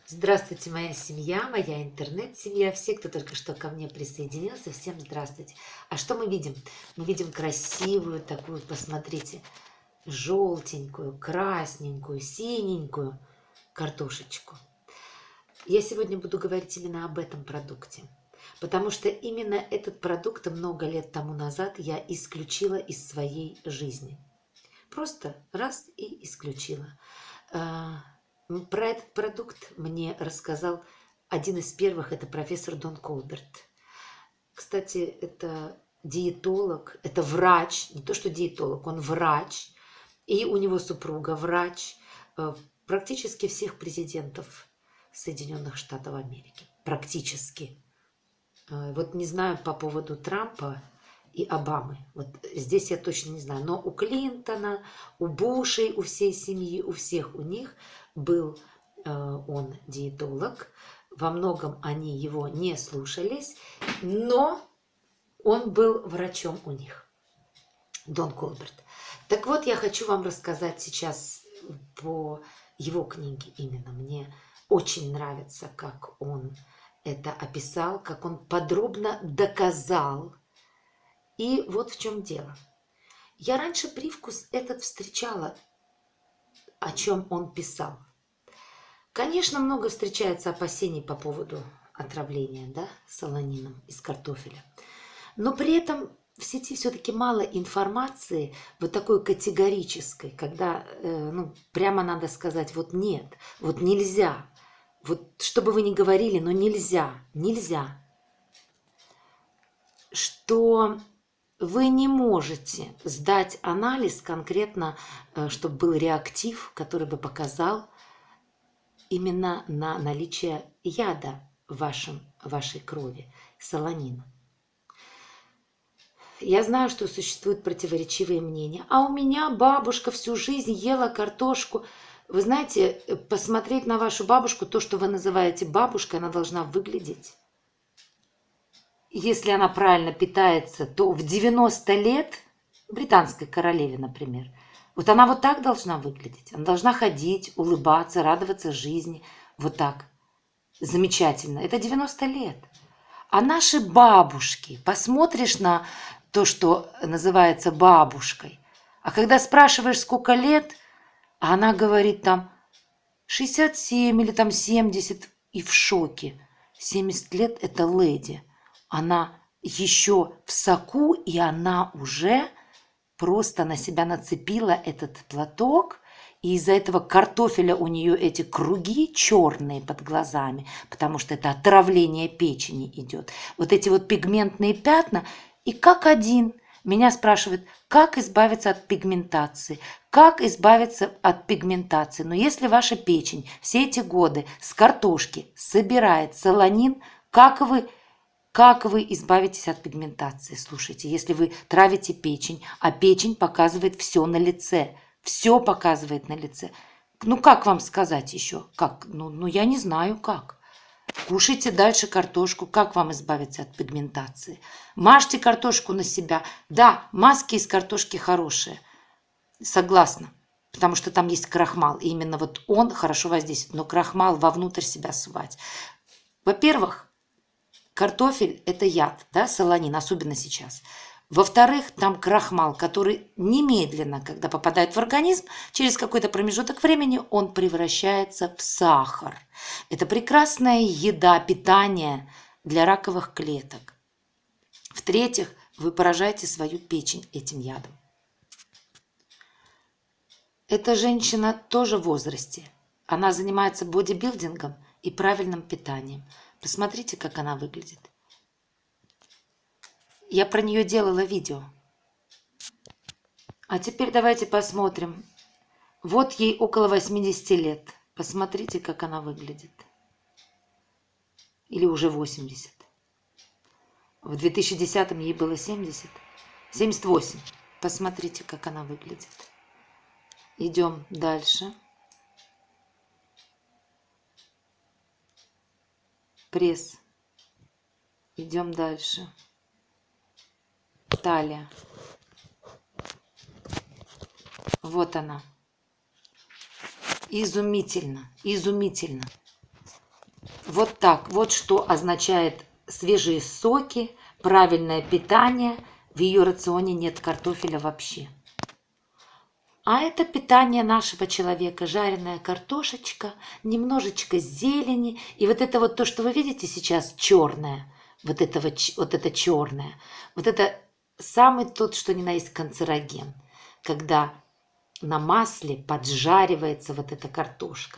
Здравствуйте, моя семья, моя интернет-семья, все, кто только что ко мне присоединился, всем здравствуйте. А что мы видим? Мы видим красивую такую, посмотрите, желтенькую, красненькую, синенькую картошечку. Я сегодня буду говорить именно об этом продукте, потому что именно этот продукт много лет тому назад я исключила из своей жизни. Просто раз и исключила. Про этот продукт мне рассказал один из первых, это профессор Дон Колберт. Кстати, это диетолог, это врач, не то что диетолог, он врач, и у него супруга врач, практически всех президентов Соединенных Штатов Америки. Практически. Вот не знаю по поводу Трампа и Обамы. Вот здесь я точно не знаю. Но у Клинтона, у Бушей, у всей семьи, у всех у них был он диетолог. Во многом они его не слушались, но он был врачом у них. Дон Колберт. Так вот, я хочу вам рассказать сейчас по его книге именно. Мне очень нравится, как он это описал, как он подробно доказал. И вот в чем дело. Я раньше привкус этот встречала, о чем он писал. Конечно, много встречается опасений по поводу отравления, да, солонином из картофеля. Но при этом в сети все-таки мало информации вот такой категорической, когда прямо надо сказать, вот нет, вот нельзя. Вот что бы вы ни говорили, но нельзя, нельзя. Что вы не можете сдать анализ конкретно, чтобы был реактив, который бы показал именно на наличие яда в вашей крови, солонина. Я знаю, что существуют противоречивые мнения. А у меня бабушка всю жизнь ела картошку. Вы знаете, посмотреть на вашу бабушку, то, что вы называете бабушкой, она должна выглядеть. Если она правильно питается, то в 90 лет, британской королеве, например, вот она вот так должна выглядеть. Она должна ходить, улыбаться, радоваться жизни. Вот так. Замечательно. Это 90 лет. А наши бабушки, посмотришь на то, что называется бабушкой, а когда спрашиваешь, сколько лет, а она говорит там 67 или там 70, и в шоке. 70 лет – это леди. Она еще в соку, и она уже просто на себя нацепила этот платок, и из-за этого картофеля у нее эти круги черные под глазами, потому что это отравление печени идет. Вот эти вот пигментные пятна, и как один меня спрашивают, как избавиться от пигментации, как избавиться от пигментации. Но если ваша печень все эти годы с картошки собирает солонин, как вы избавитесь от пигментации? Слушайте, если вы травите печень, а печень показывает все на лице, все показывает на лице. Ну, как вам сказать еще? Как? Ну, я не знаю, как. Кушайте дальше картошку. Как вам избавиться от пигментации? Мажьте картошку на себя. Да, маски из картошки хорошие. Согласна. Потому что там есть крахмал. И именно вот он хорошо воздействует. Но крахмал вовнутрь себя сувать. Во-первых, картофель – это яд, да, солонин, особенно сейчас. Во-вторых, там крахмал, который немедленно, когда попадает в организм, через какой-то промежуток времени он превращается в сахар. Это прекрасная еда, питание для раковых клеток. В-третьих, вы поражаете свою печень этим ядом. Эта женщина тоже в возрасте. Она занимается бодибилдингом и правильным питанием. Посмотрите, как она выглядит. Я про нее делала видео. А теперь давайте посмотрим. Вот ей около 80 лет. Посмотрите, как она выглядит. Или уже 80. В 2010-м ей было 70. 78. Посмотрите, как она выглядит. Идем дальше. Пресс. Идем дальше. Талия. Вот она. Изумительно, изумительно. Вот так. Вот что означает свежие соки, правильное питание. В ее рационе нет картофеля вообще. А это питание нашего человека. Жареная картошечка, немножечко зелени. И вот это вот то, что вы видите сейчас, черное. Вот это черное. Вот это самый тот, что ни на есть канцероген. Когда на масле поджаривается вот эта картошка.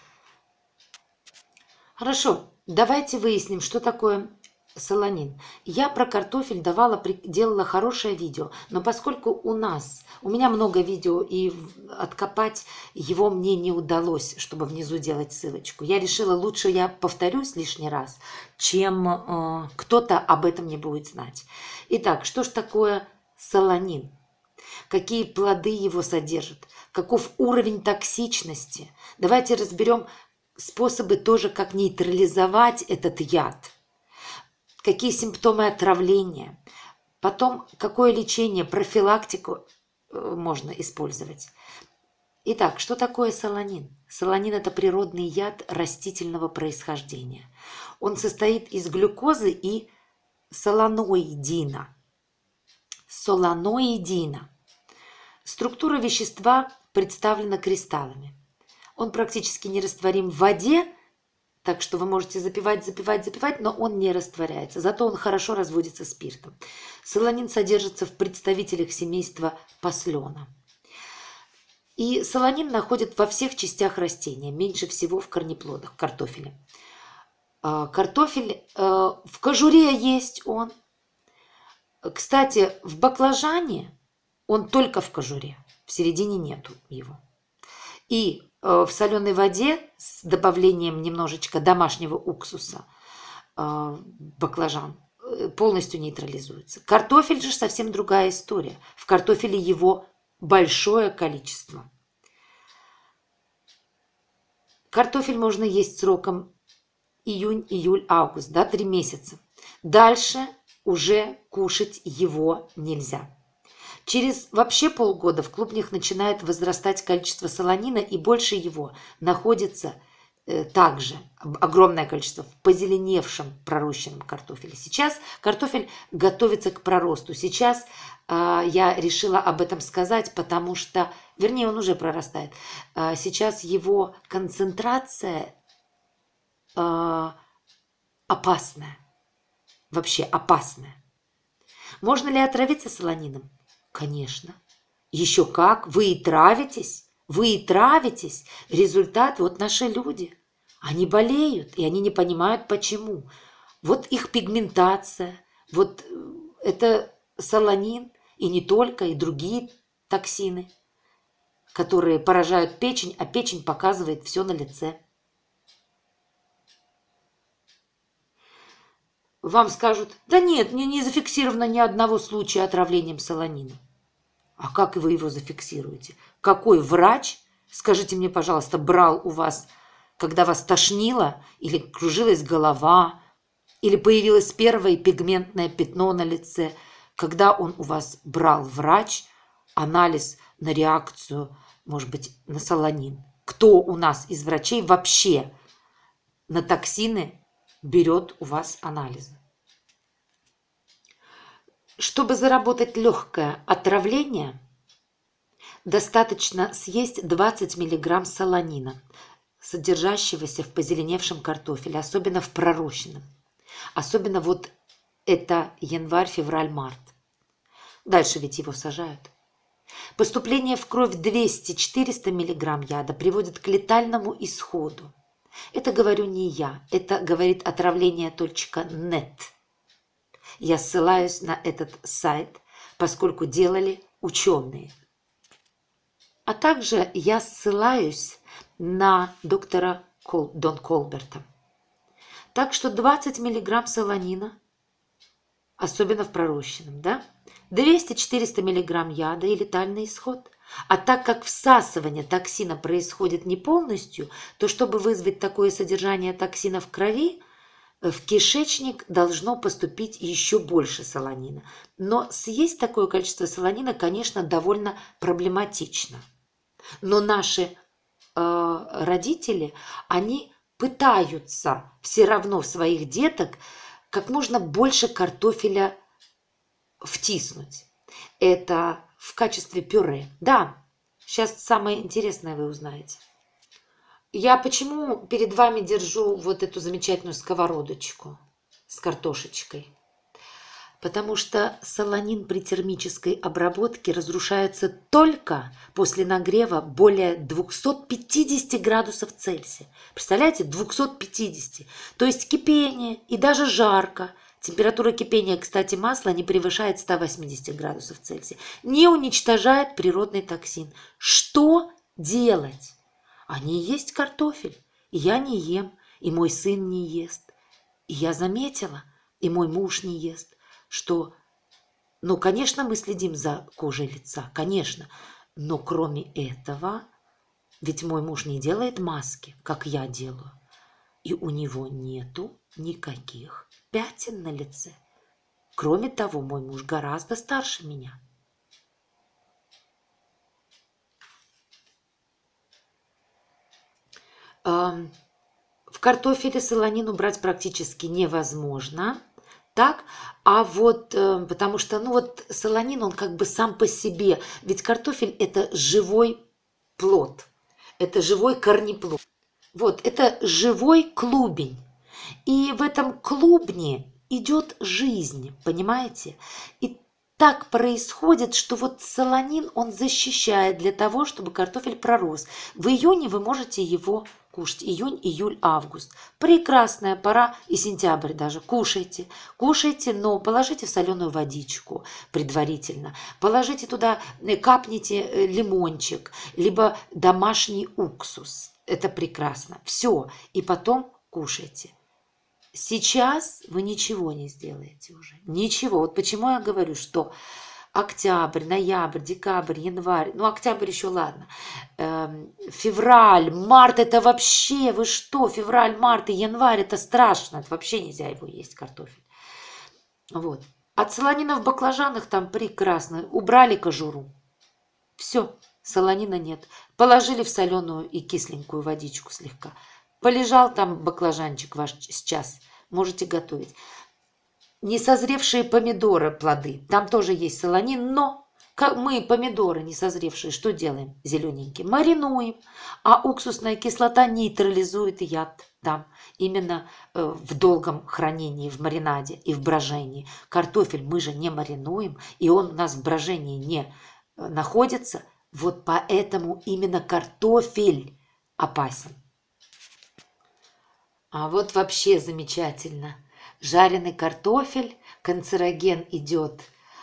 Хорошо, давайте выясним, что такое солонин. Я про картофель делала хорошее видео, но поскольку у меня много видео, и откопать его мне не удалось, чтобы внизу делать ссылочку. Я решила, лучше я повторюсь лишний раз, чем кто-то об этом не будет знать. Итак, что ж такое солонин? Какие плоды его содержат? Каков уровень токсичности? Давайте разберем способы тоже, как нейтрализовать этот яд. Какие симптомы отравления. Потом, какое лечение, профилактику можно использовать. Итак, что такое солонин? Солонин – это природный яд растительного происхождения. Он состоит из глюкозы и соланоидина. Структура вещества представлена кристаллами. Он практически нерастворим в воде, так что вы можете запивать, но он не растворяется. Зато он хорошо разводится спиртом. Солонин содержится в представителях семейства паслена. И солонин находят во всех частях растения, меньше всего в корнеплодах, картофеле. Картофель в кожуре есть он. Кстати, в баклажане он только в кожуре, в середине нету его. И в соленой воде с добавлением немножечко домашнего уксуса баклажан полностью нейтрализуется. Картофель же совсем другая история. В картофеле его большое количество. Картофель можно есть сроком июнь, июль, август, 3 месяца. Дальше уже кушать его нельзя. Через вообще полгода в клубнях начинает возрастать количество солонина, и больше его находится также огромное количество в позеленевшем пророщенном картофеле. Сейчас картофель готовится к проросту. Сейчас я решила об этом сказать, потому что, вернее, он уже прорастает. Сейчас его концентрация опасная. Вообще опасная. Можно ли отравиться солонином? Конечно. Еще как. Вы и травитесь. Результат, вот наши люди. Они болеют, и они не понимают, почему. Вот их пигментация. Вот это солонин, и не только, и другие токсины, которые поражают печень, а печень показывает все на лице. Вам скажут, да нет, не зафиксировано ни одного случая отравлением солонином. А как вы его зафиксируете? Какой врач, скажите мне, пожалуйста, брал у вас, когда вас тошнило, или кружилась голова, или появилось первое пигментное пятно на лице, когда он у вас брал врач анализ на реакцию, может быть, на солонин? Кто у нас из врачей вообще на токсины берет у вас анализы? Чтобы заработать легкое отравление, достаточно съесть 20 мг солонина, содержащегося в позеленевшем картофеле, особенно в пророщенном. Особенно вот это январь, февраль, март. Дальше ведь его сажают. Поступление в кровь 200-400 мг яда приводит к летальному исходу. Это говорю не я, это говорит отравление.нет. Я ссылаюсь на этот сайт, поскольку делали ученые. А также я ссылаюсь на доктора Дон Колберта. Так что 20 мг солонина, особенно в пророщенном, 200-400 мг яда и летальный исход. А так как всасывание токсина происходит не полностью, то чтобы вызвать такое содержание токсина в крови, в кишечник должно поступить еще больше солонина. Но съесть такое количество солонина, конечно, довольно проблематично. Но наши родители, они пытаются все равно в своих деток как можно больше картофеля втиснуть. Это в качестве пюре. Да, сейчас самое интересное вы узнаете. Я почему перед вами держу вот эту замечательную сковородочку с картошечкой? Потому что солонин при термической обработке разрушается только после нагрева более 250 градусов Цельсия. Представляете, 250. То есть кипение и даже жарко. Температура кипения, кстати, масла не превышает 180 градусов Цельсия. Не уничтожает природный токсин. Что делать? А не есть картофель. И я не ем, и мой сын не ест. И я заметила, и мой муж не ест, что, ну, конечно, мы следим за кожей лица, конечно, но кроме этого, ведь мой муж не делает маски, как я делаю, и у него нету никаких пятен на лице. Кроме того, мой муж гораздо старше меня. В картофеле солонин убрать практически невозможно. Так, а вот потому что, ну вот солонин, он как бы сам по себе, ведь картофель это живой плод, это живой корнеплод. Вот, это живой клубень. И в этом клубне идет жизнь, понимаете? И так происходит, что вот солонин, он защищает для того, чтобы картофель пророс. В июне вы можете его кушать. Июнь, июль, август. Прекрасная пора, и сентябрь даже. Кушайте. Кушайте, но положите в соленую водичку предварительно. Положите туда, капните лимончик, либо домашний уксус. Это прекрасно. Все. И потом кушайте. Сейчас вы ничего не сделаете уже. Ничего. Вот почему я говорю, что октябрь, ноябрь, декабрь, январь, ну октябрь еще ладно, февраль, март это вообще, вы что, февраль, март и январь это страшно, это вообще нельзя его есть, картофель. Вот. От солонина в баклажанах там прекрасно, убрали кожуру, все, солонина нет, положили в соленую и кисленькую водичку слегка. Полежал там баклажанчик ваш час, можете готовить. Несозревшие помидоры, плоды, там тоже есть солонин, но мы помидоры несозревшие что делаем, зелененькие? Маринуем, а уксусная кислота нейтрализует яд там, именно в долгом хранении, в маринаде и в брожении. Картофель мы же не маринуем, и он у нас в брожении не находится, вот поэтому именно картофель опасен. А вот вообще замечательно. Жареный картофель, канцероген идет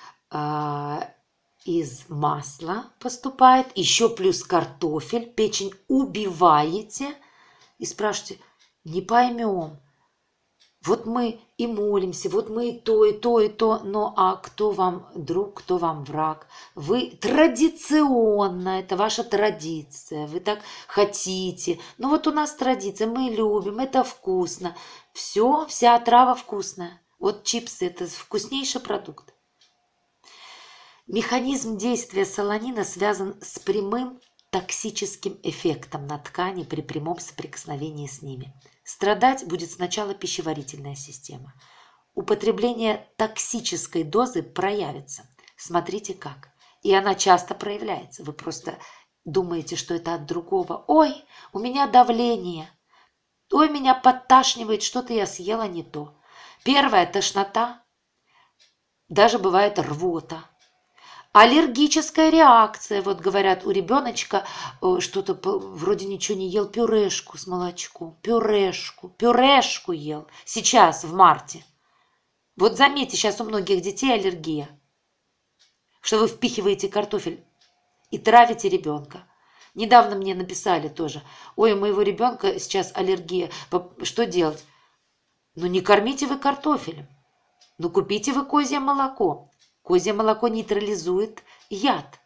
из масла, поступает, еще плюс картофель, печень убиваете и спрашиваете, не поймем. Вот мы и молимся, вот мы и то, и то, и то, но а кто вам друг, кто вам враг? Вы традиционно, это ваша традиция, вы так хотите. Ну вот у нас традиция, мы любим, это вкусно. Все, вся отрава вкусная. Вот чипсы – это вкуснейший продукт. Механизм действия солонина связан с прямым токсическим эффектом на ткани при прямом соприкосновении с ними. Страдать будет сначала пищеварительная система. Употребление токсической дозы проявится. Смотрите как. И она часто проявляется. Вы просто думаете, что это от другого. Ой, у меня давление. Ой, меня подташнивает, что-то я съела не то. Первая тошнота. Даже бывает рвота. Аллергическая реакция, вот говорят, у ребеночка что-то вроде ничего не ел, пюрешку с молочком, пюрешку ел, сейчас, в марте. Вот заметьте, сейчас у многих детей аллергия, что вы впихиваете картофель и травите ребенка. Недавно мне написали тоже, ой, у моего ребенка сейчас аллергия, что делать? Ну не кормите вы картофелем, ну купите вы козье молоко. Козье молоко нейтрализует яд,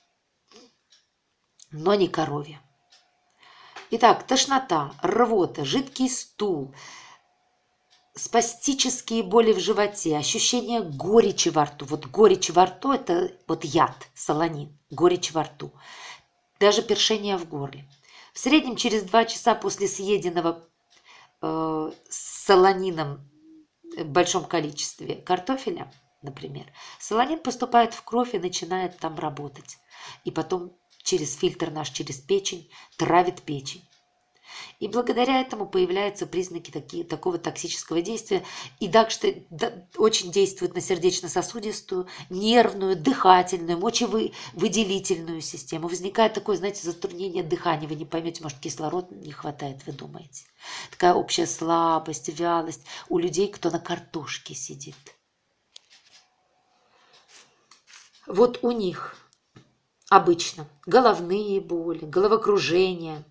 но не коровье. Итак, тошнота, рвота, жидкий стул, спастические боли в животе, ощущение горечи во рту. Вот горечь во рту – это вот яд, солонин, горечь во рту. Даже першение в горле. В среднем через 2 часа после съеденного с солонином в большом количестве картофеля, например, солонин поступает в кровь и начинает там работать. И потом через фильтр наш, через печень, травит печень. И благодаря этому появляются признаки такого токсического действия. И так что очень действует на сердечно-сосудистую, нервную, дыхательную, мочевыделительную систему. Возникает такое, знаете, затруднение дыхания. Вы не поймете, может, кислород не хватает, вы думаете. Такая общая слабость, вялость у людей, кто на картошке сидит. Вот у них обычно головные боли, головокружение.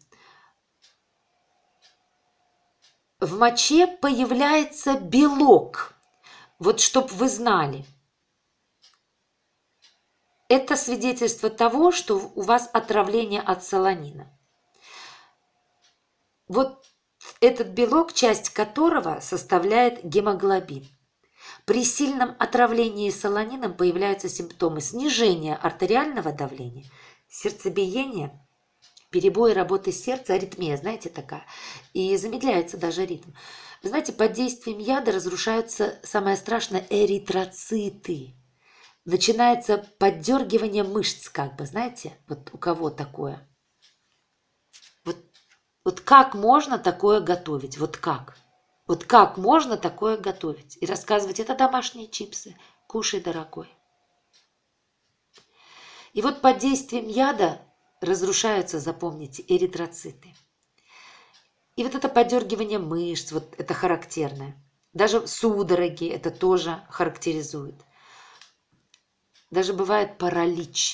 В моче появляется белок. Вот чтоб вы знали. Это свидетельство того, что у вас отравление от солонина. Вот этот белок, часть которого составляет гемоглобин. При сильном отравлении солонином появляются симптомы снижения артериального давления, сердцебиения, перебои работы сердца, аритмия, знаете, такая. И замедляется даже ритм. Вы знаете, под действием яда разрушаются, самое страшное, эритроциты. Начинается поддергивание мышц, как бы, знаете, вот у кого такое. Вот как можно такое готовить? Вот как? Вот как можно такое готовить? И рассказывать, это домашние чипсы, кушай, дорогой. И вот под действием яда разрушаются, запомните, эритроциты. И вот это подергивание мышц, вот это характерное. Даже судороги это тоже характеризует. Даже бывает паралич.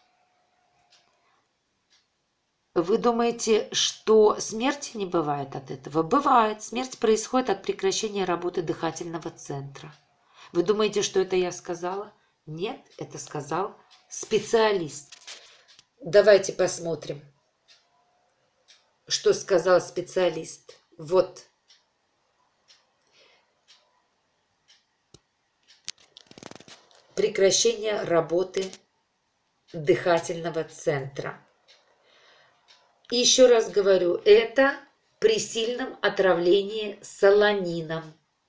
Вы думаете, что смерти не бывает от этого? Бывает. Смерть происходит от прекращения работы дыхательного центра. Вы думаете, что это я сказала? Нет, это сказал специалист. Давайте посмотрим, что сказал специалист. Вот. Прекращение работы дыхательного центра. И еще раз говорю, это при сильном отравлении солонином.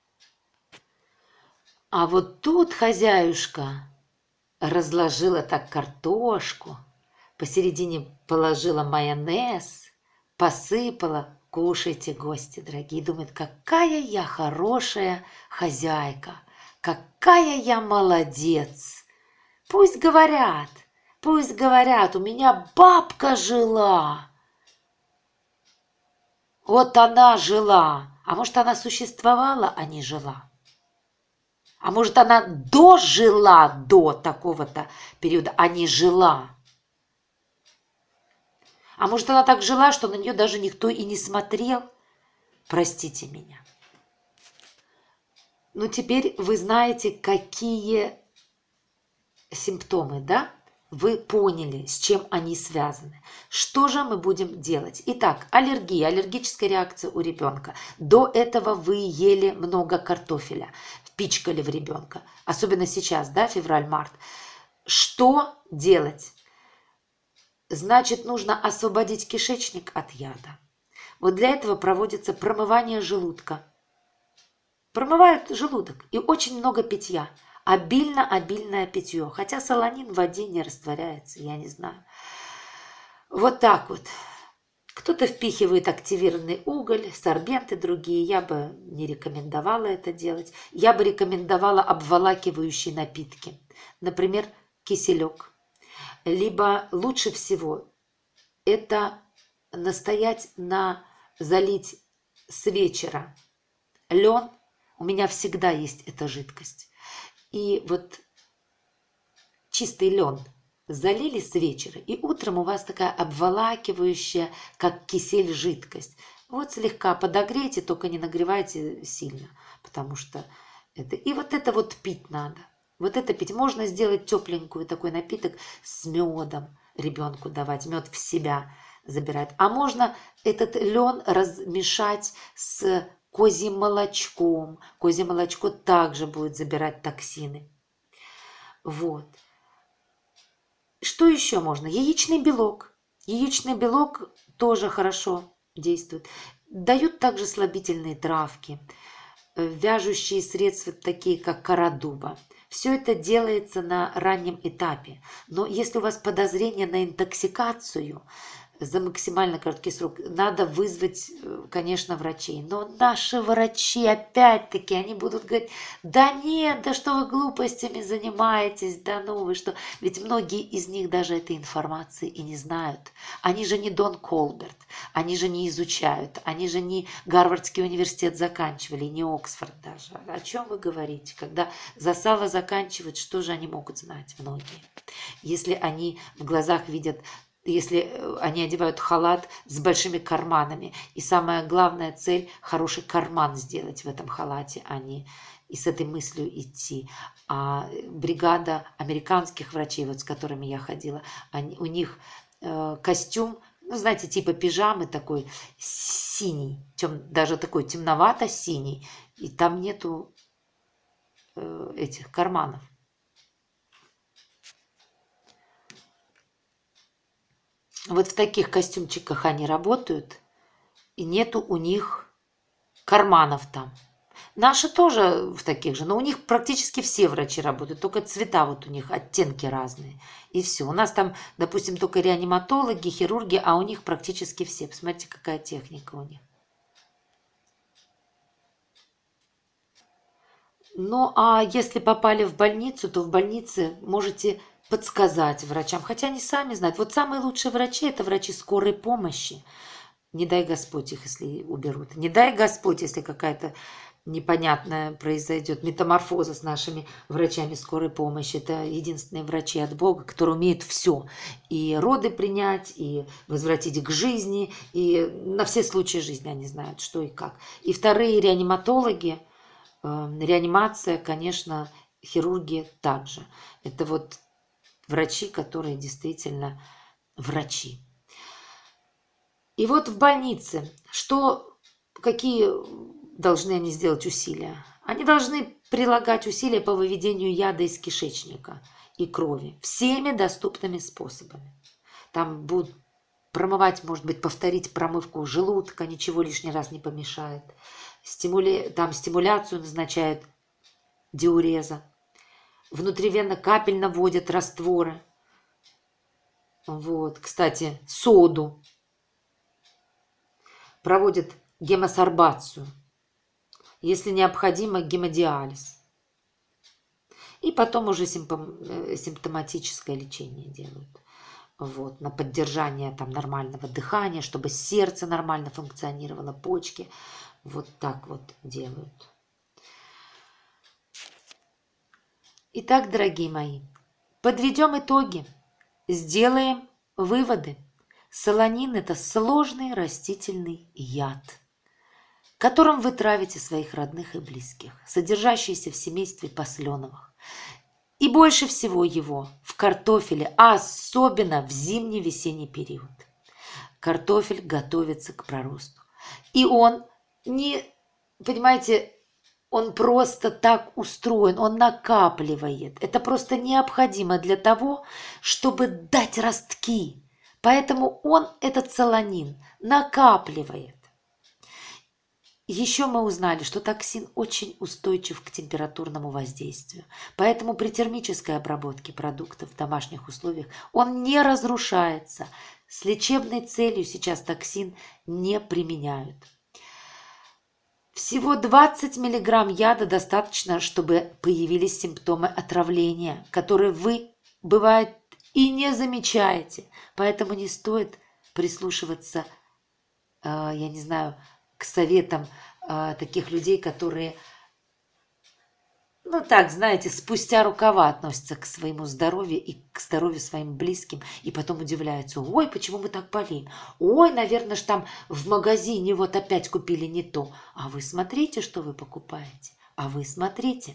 А вот тут хозяюшка разложила так картошку, посередине положила майонез, посыпала. Кушайте, гости дорогие. Думает, какая я хорошая хозяйка, какая я молодец. Пусть говорят, у меня бабка жила. Вот она жила. А может, она существовала, а не жила? А может, она дожила до такого-то периода, а не жила? А может, она так жила, что на нее даже никто и не смотрел? Простите меня. Ну, теперь вы знаете, какие симптомы, да? Вы поняли, с чем они связаны. Что же мы будем делать? Итак, аллергия, аллергическая реакция у ребенка. До этого вы ели много картофеля, впичкали в ребенка. Особенно сейчас, да, февраль-март. Что делать? Значит, нужно освободить кишечник от яда. Вот для этого проводится промывание желудка. Промывают желудок и очень много питья. Обильное питье. Хотя солонин в воде не растворяется, я не знаю. Вот так вот. Кто-то впихивает активированный уголь, сорбенты другие. Я бы не рекомендовала это делать. Я бы рекомендовала обволакивающие напитки. Например, киселек. Либо лучше всего это залить с вечера лен. У меня всегда есть эта жидкость. И вот чистый лен залили с вечера, и утром у вас такая обволакивающая, как кисель, жидкость. Вот слегка подогрейте, только не нагревайте сильно, потому что это... И вот это вот пить надо. Вот это пить. Можно сделать тепленькую такой напиток с медом, ребенку давать, мед в себя забирает. А можно этот лен размешать с козьим молочком. Козье молочко также будет забирать токсины. Вот. Что еще можно? Яичный белок. Яичный белок тоже хорошо действует. Дают также слабительные травки, вяжущие средства, такие как кора дуба. Все это делается на раннем этапе. Но если у вас подозрение на интоксикацию за максимально короткий срок, надо вызвать, конечно, врачей. Но наши врачи, опять-таки, они будут говорить: да нет, да что вы глупостями занимаетесь, да ну вы что. Ведь многие из них даже этой информации и не знают. Они же не Дон Колберт, они же не изучают, они же не Гарвардский университет заканчивали, не Оксфорд даже. О чем вы говорите? Когда за сало заканчивают, что же они могут знать, многие? Если они в глазах видят, если они одевают халат с большими карманами. И самая главная цель – хороший карман сделать в этом халате, а не и с этой мыслью идти. А бригада американских врачей, вот с которыми я ходила, у них костюм, ну, знаете, типа пижамы такой синий, даже такой темновато-синий, и там нету этих карманов. Вот в таких костюмчиках они работают, и нету у них карманов там. Наши тоже в таких же, но у них практически все врачи работают, только цвета вот у них, оттенки разные. И все. У нас там, допустим, только реаниматологи, хирурги, а у них практически все. Посмотрите, какая техника у них. Ну, а если попали в больницу, то в больнице можете подсказать врачам, хотя они сами знают. Вот самые лучшие врачи – это врачи скорой помощи. Не дай Господь их, если уберут. Не дай Господь, если какая-то непонятная произойдет метаморфоза с нашими врачами скорой помощи. Это единственные врачи от Бога, которые умеют все. И роды принять, и возвратить к жизни, и на все случаи жизни они знают, что и как. И вторые реаниматологи, реанимация, конечно, хирурги также. Это вот врачи, которые действительно врачи. И вот в больнице, какие должны они сделать усилия? Они должны прилагать усилия по выведению яда из кишечника и крови всеми доступными способами. Там будут промывать, может быть, повторить промывку желудка, ничего лишний раз не помешает. Там стимуляцию назначают диуреза. Внутривенно капельно вводят растворы. Вот, кстати, соду. Проводят гемосорбацию. Если необходимо, гемодиализ. И потом уже симптоматическое лечение делают. Вот, на поддержание там нормального дыхания, чтобы сердце нормально функционировало, почки. Вот так вот делают. Итак, дорогие мои, подведем итоги, сделаем выводы. Солонин – это сложный растительный яд, которым вы травите своих родных и близких, содержащийся в семействе посленовых. И больше всего его в картофеле, а особенно в зимний-весенний период. Картофель готовится к проросту. И он не, понимаете, он просто так устроен, он накапливает. Это просто необходимо для того, чтобы дать ростки. Поэтому он, этот солонин, накапливает. Еще мы узнали, что токсин очень устойчив к температурному воздействию. Поэтому при термической обработке продуктов в домашних условиях он не разрушается. С лечебной целью сейчас токсин не применяют. Всего 20 мг яда достаточно, чтобы появились симптомы отравления, которые вы, бывает, и не замечаете. Поэтому не стоит прислушиваться, я не знаю, к советам таких людей, которые, ну так, знаете, спустя рукава относятся к своему здоровью и к здоровью своим близким, и потом удивляются: ой, почему мы так болеем? Ой, наверное, ж там в магазине вот опять купили не то. А вы смотрите, что вы покупаете. А вы смотрите.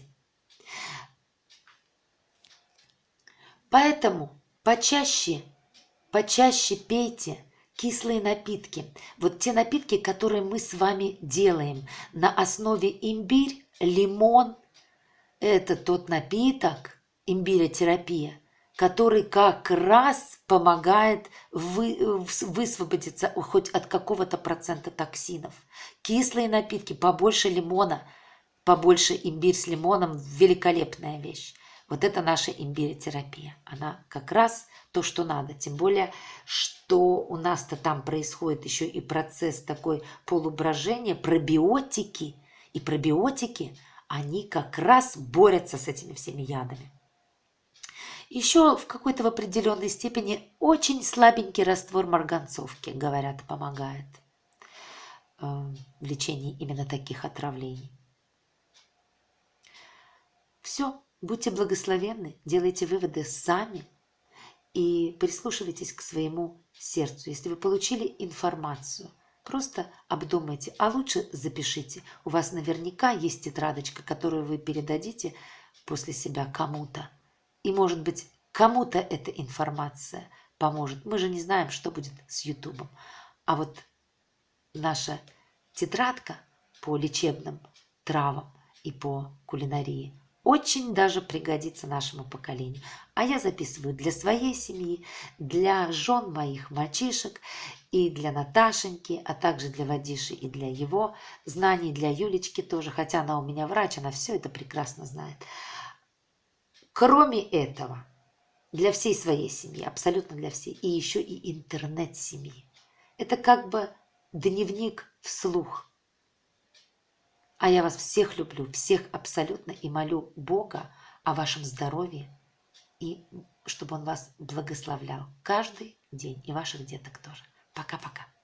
Поэтому почаще пейте кислые напитки. Вот те напитки, которые мы с вами делаем на основе имбирь, лимон. Это тот напиток, имбирyoтерапия, который как раз помогает высвободиться хоть от какого-то процента токсинов. Кислые напитки, побольше лимона, побольше имбирь с лимоном – великолепная вещь. Вот это наша имбирь-терапия. Она как раз то, что надо. Тем более, что у нас-то там происходит еще и процесс такой полуброжения, пробиотики. И пробиотики, они как раз борются с этими всеми ядами. Еще в какой-то в определенной степени очень слабенький раствор марганцовки, говорят, помогает в лечении именно таких отравлений. Все, будьте благословенны, делайте выводы сами и прислушивайтесь к своему сердцу. Если вы получили информацию, просто обдумайте, а лучше запишите. У вас наверняка есть тетрадочка, которую вы передадите после себя кому-то. И, может быть, кому-то эта информация поможет. Мы же не знаем, что будет с Ютубом. А вот наша тетрадка по лечебным травам и по кулинарии очень даже пригодится нашему поколению. А я записываю для своей семьи, для жен моих мальчишек и для Наташеньки, а также для Вадиши и для его знаний, для Юлечки тоже, хотя она у меня врач, она все это прекрасно знает. Кроме этого, для всей своей семьи, абсолютно для всей, и еще и интернет-семьи. Это как бы дневник вслух. А я вас всех люблю, всех абсолютно, и молю Бога о вашем здоровье, и чтобы Он вас благословлял каждый день, и ваших деток тоже. Пока-пока.